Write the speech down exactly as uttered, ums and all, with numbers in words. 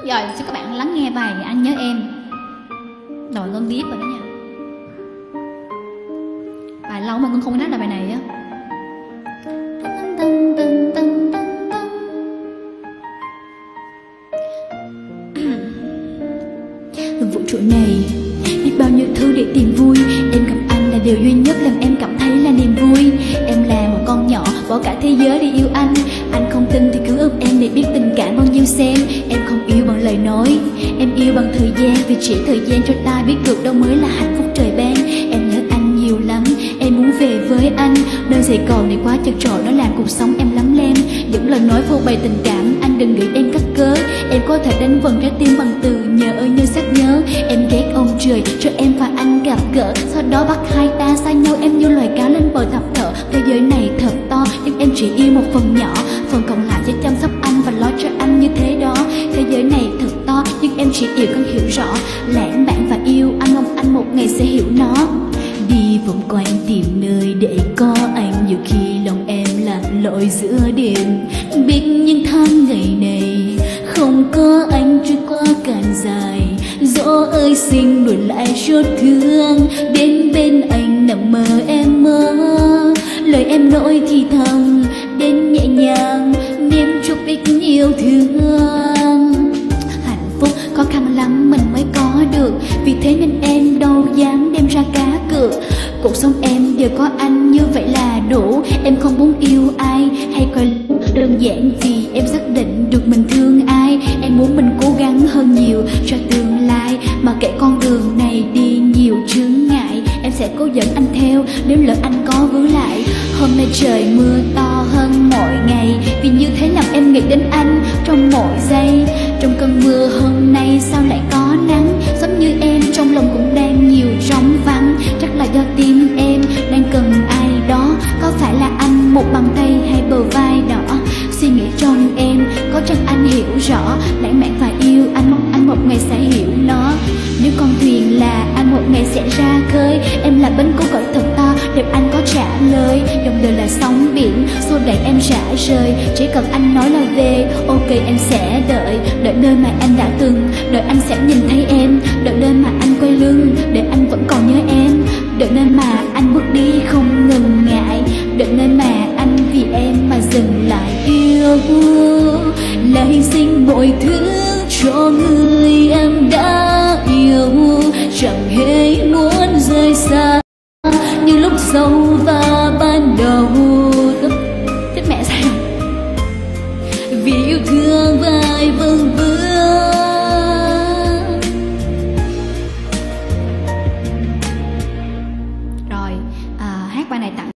Rồi xin các bạn lắng nghe bài Anh Nhớ Em. Rồi Ngân biết rồi đó nha. Bài lâu mà Ngân không có hát là bài này á. Vũ trụ này biết bao nhiêu thứ để tìm vui, em gặp anh là điều duy nhất làm em cảm thấy là niềm vui. Em là một con nhỏ bỏ cả thế giới để yêu anh. Anh không tin thì cứ ước em để biết tình cảm bao nhiêu xem. Em không yêu bằng lời nói, em yêu bằng thời gian, vì chỉ thời gian cho ta biết được đâu mới là hạnh phúc trời ban. Em nhớ anh nhiều lắm, em muốn về với anh. Nơi Sài Gòn này quá chật trội, nó làm cuộc sống em lắm lem. Những lời nói vô bày tình cảm, anh đừng nghĩ em cắt cớ. Em có thể đánh vần trái tim bằng từ nhớ ơi như sắc nhớ. Em ghét ông trời cho em và anh gặp gỡ, sau đó bắt hai ta xa nhau. Em như loài cá lên bờ thập thở. Thế giới này thật to nhưng em chỉ yêu một phần nhỏ, phần còn lại sẽ chăm sóc anh và lo cho anh như thế đó. Thế giới này thật to nhưng em chỉ yêu cần hiểu rõ, lãng mạn và yêu anh, mong anh một ngày sẽ hiểu nó. Đi vòng quanh tìm nơi để có anh, nhiều khi lòng em lặn lội giữa đêm. Biết những tháng ngày này không có anh trôi qua càng dài. Gió ơi xin đổi lại chốt thương, đến bên anh nằm mơ em mơ. Lời em nỗi thì thầm đến nhẹ nhàng, niềm chúc ít yêu thương. Hạnh phúc khó khăn lắm mình mới có được, vì thế nên em đâu dám đem ra cá cược. Cuộc sống em đều có anh như vậy là đủ. Em không muốn yêu ai hay coi đơn giản, vì em xác định được mình thương ai. Em muốn mình cố gắng hơn nhiều cho tương lai, mà kể con đường này đi nhiều chướng ngại. Em sẽ cố dẫn anh theo nếu lỡ anh có vướng lại. Hôm nay trời mưa to hơn mọi ngày, vì như thế làm em nghĩ đến anh trong mỗi giây. Trong cơn mưa hôm nay sao lại có nắng, giống như em trong lòng cũng đang nhiều trống vắng. Chắc là do tim em đang cần ai đó, có phải là anh một bàn tay hay bờ vai đỏ. Suy nghĩ trong em có chắc anh hiểu rõ, lãng mạn và yêu anh, mong anh một ngày sẽ hiểu nó. Nếu con thuyền là anh một ngày sẽ ra khơi, em là bến cứu gọi thật to để anh có trả lời. Dòng đời là sóng biển xô đẩy em rã rời, chỉ cần anh nói là về ok em sẽ đợi. Đợi nơi mà anh đã từng, đợi anh sẽ nhìn thấy em. Đợi nơi mà anh quay lưng để anh vẫn còn nhớ em. Đợi nơi mà anh bước đi không ngần ngại. Đợi nơi mà anh vì em mà dừng lại yêu. Là hy sinh mọi thứ cho người em đã yêu, chẳng hề muốn rời xa như lúc dâu và ban đầu. Thích mẹ sao? Vì yêu thương vai vâng vâng